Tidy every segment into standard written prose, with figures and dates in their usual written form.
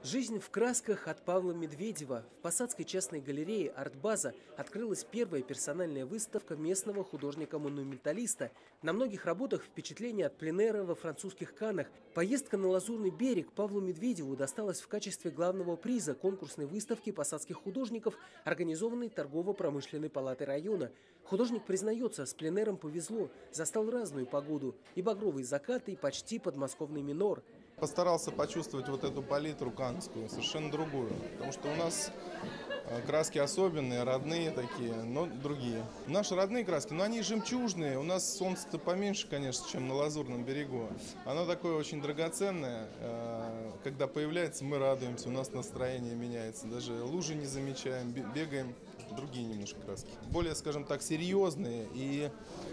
Жизнь в красках от Павла Медведева. В Посадской частной галерее «Артбаза» открылась первая персональная выставка местного художника-монументалиста. На многих работах впечатления от пленэра во французских Каннах. Поездка на Лазурный берег Павлу Медведеву досталась в качестве главного приза конкурсной выставки посадских художников, организованной торгово-промышленной палатой района. Художник признается, с пленэром повезло, застал разную погоду – и багровый закат, и почти подмосковный минор. Постарался почувствовать вот эту палитру каннскую, совершенно другую. Потому что у нас краски особенные, родные такие, но другие. Наши родные краски, но они жемчужные. У нас солнце-то поменьше, конечно, чем на Лазурном берегу. Оно такое очень драгоценное. Когда появляется, мы радуемся, у нас настроение меняется. Даже лужи не замечаем, бегаем. Другие немножко краски. Более, скажем так, серьезные и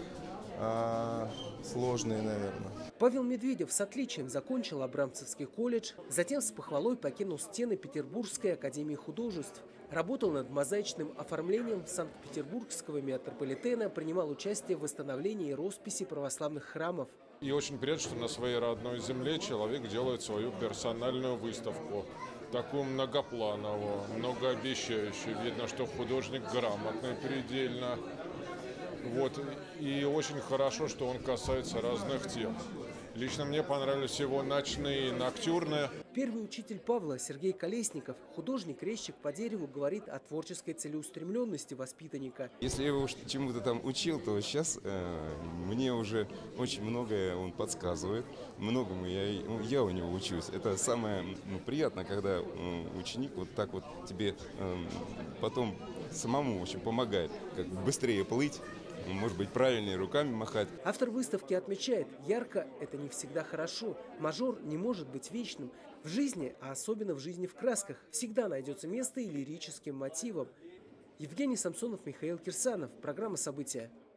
сложные, наверное. Павел Медведев с отличием закончил Абрамцевский колледж, затем с похвалой покинул стены Петербургской академии художеств. Работал над мозаичным оформлением Санкт-Петербургского метрополитена, принимал участие в восстановлении и росписи православных храмов. И очень приятно, что на своей родной земле человек делает свою персональную выставку. Такую многоплановую, многообещающую. Видно, что художник грамотный предельно. Вот. И очень хорошо, что он касается разных тем. Лично мне понравились его ночные ноктюрны. Первый учитель Павла, Сергей Колесников, художник-резчик по дереву, говорит о творческой целеустремленности воспитанника. Если я его чему-то там учил, то сейчас мне уже очень многое он подсказывает. Многому я у него учусь. Это самое приятное, когда ученик вот так вот тебе потом самому очень помогает, как быстрее плыть. Может быть, правильнее руками махать. Автор выставки отмечает, ярко – это не всегда хорошо. Мажор не может быть вечным. В жизни, а особенно в жизни в красках, всегда найдется место и лирическим мотивам. Евгений Самсонов, Михаил Кирсанов. Программа «События».